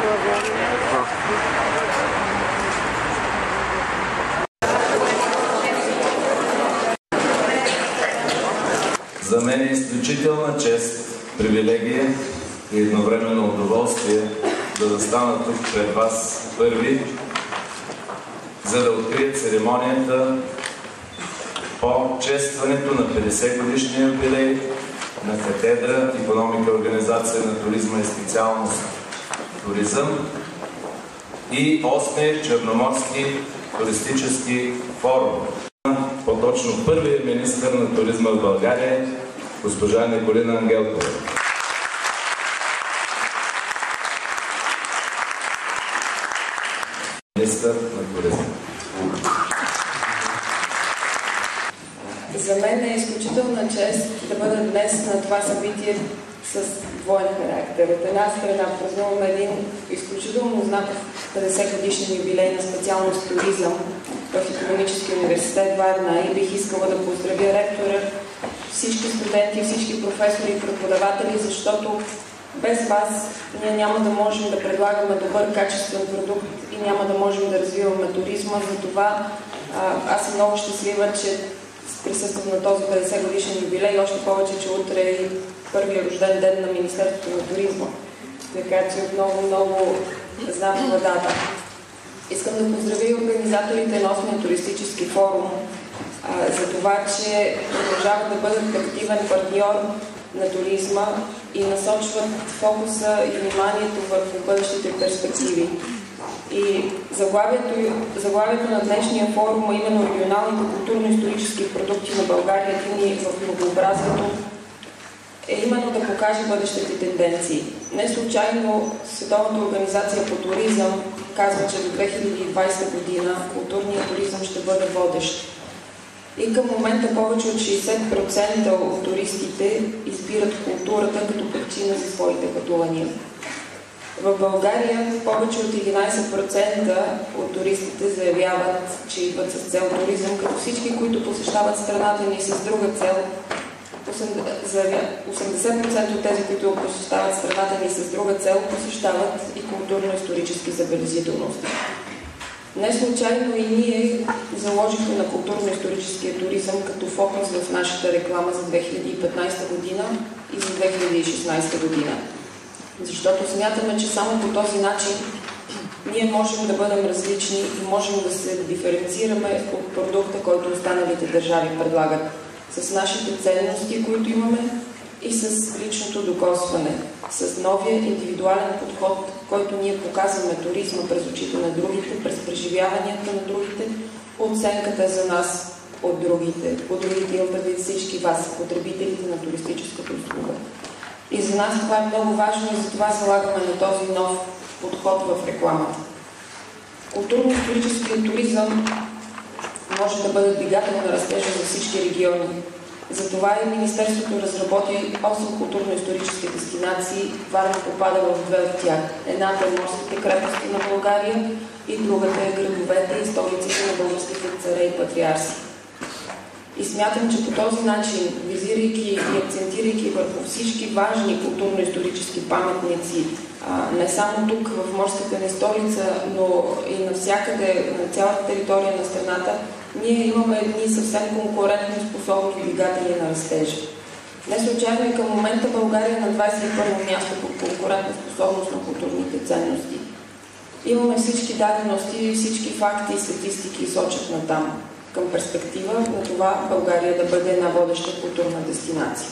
За мен е изключителна чест, привилегия и едновременно удоволствие да застана тук пред вас първи, за да открия церемонията по честването на 50-годишния юбилей на катедра Икономика и организация на туризма и специалност туризъм и 8-и Черноморски туристически форум. По-точно първият министър на туризма в България, госпожа Николина Ангелкова. Министър на туризма. За мен е изключителна чест да бъда днес на това събитие с двоен характер. От една страна празнуваме един изключително знаков 50-годишен юбилей на специалност туризъм в Икономическия университет Варна и бих искала да поздравя ректора, всички студенти, всички професори и преподаватели, защото без вас ние няма да можем да предлагаме добър, качествен продукт и няма да можем да развиваме туризма. Затова аз съм много щастлива, че присъствам на този 50-годишен юбилей, още повече, че утре е първият рожден ден на Министерството на туризма. Така че много знакова дата. Искам да поздравя и организаторите на 8-я туристически форум за това, че продължават да бъдат активен партньор на туризма и насочват фокуса и вниманието върху бъдещите перспективи. И заглавието на днешния форум, именно регионалните културно-исторически продукти на България, единни в многообразието, е именно да покаже бъдещите тенденции. Не случайно Световната организация по туризъм казва, че до 2020 година културният туризъм ще бъде водещ. И към момента повече от 60% от туристите избират културата като причина за своите пътувания. В България повече от 11% от туристите заявяват, че идват с цел туризъм, като всички, които посещават страната ни с друга цел. 80% от тези, които посещават страната ни с друга цел, посещават и културно-исторически забележителности. Не случайно и ние заложихме на културно-историческия туризъм като фокус в нашата реклама за 2015 година и за 2016 година. Защото смятаме, че само по този начин ние можем да бъдем различни и можем да се диференцираме от продукта, който останалите държави предлагат. С нашите ценности, които имаме, и с личното докосване, с новия индивидуален подход, който ние показваме туризма през очите на другите, през преживяванията на другите, оценката за нас от другите. От другите имам предвид всички вас, потребителите на туристическата услуга. И за нас това е много важно и затова залагаме на този нов подход в рекламата. Културно-историческият туризъм може да бъде двигател на растежа за всички региони. Затова и Министерството разработи 8 културно-исторически дестинации. Варна попада в 2 от тях. Едната е морските крепости на България и другата е градовете и столиците на българските царе и патриарси. И смятам, че по този начин, визирайки и акцентирайки върху всички важни културно-исторически паметници, не само тук в морската ни столица, но и навсякъде, на цялата територия на страната, ние имаме едни съвсем конкурентно способни двигатели на растежа. Не случайно и към момента България е на 21-о място по конкурентна способност на културните ценности. Имаме всички дадености, всички факти и статистики сочат на там, към перспектива на това България да бъде една водеща културна дестинация.